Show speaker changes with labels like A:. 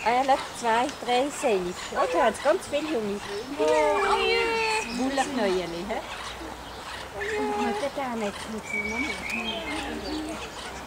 A: 1, 2, 3, 6. Oh, da hat es ganz viele Junge. Wollknäueli, hä? Und man hat da nicht mit so